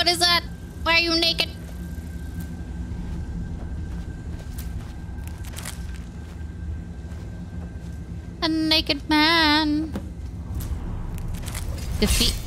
What is that? Why are you naked? A naked man. Defeat